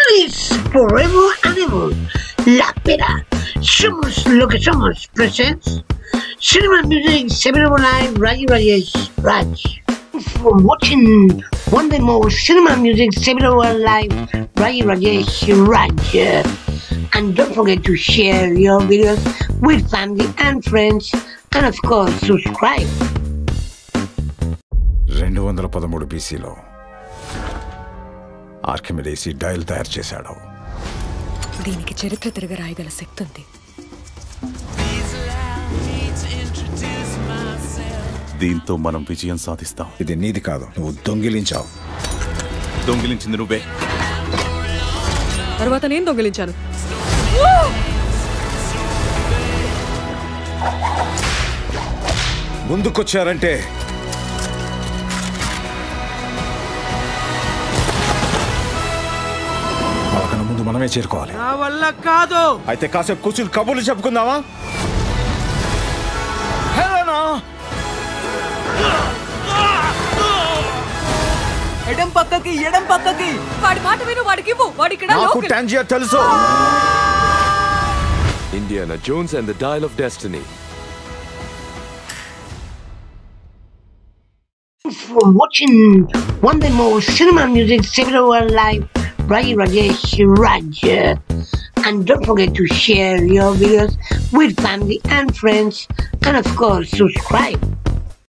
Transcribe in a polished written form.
Feliz forever and ever. La Pera. Somos lo que somos. Presents Cinema Music 7 Live RAYIRAJESHRAJ. For watching one day more Cinema Music 7 Live RAYIRAJESHRAJ. And don't forget to share your videos with family and friends, and of course subscribe. 213 BCలో Archimedes ఈ dial తయారు చేశాడు. దీనికి చరిత్ర తిరగ రాయగల శక్తి ఉంది. దీంతో మనం విజయం సాధిస్తాం. ఇది నీది కాదు, నువ్వు దొంగిలించావు. దొంగిలించింది నువ్వే. తర్వాత నేను దొంగిలించాను. ముందుకొచ్చారంటే వాళ్ళకన్నా ముందు మనమే చేరుకోవాలి. నా వల్ల కాదు. అయితే కాసేపు కూర్చుని కబుర్లు చెప్పుకుందామా? ఎడం పక్కకి వాడి మాట విను, వాడికి ఇవ్వు. వాడి ఇక్కడ నాకు టాంజియర్ తెలుసు. Indiana Jones and the Dial of Destiny. For watching one day more Cinema Music 7 Live RAYIRAJESHRAJ. And don't forget to share your videos with family and friends, and of course subscribe.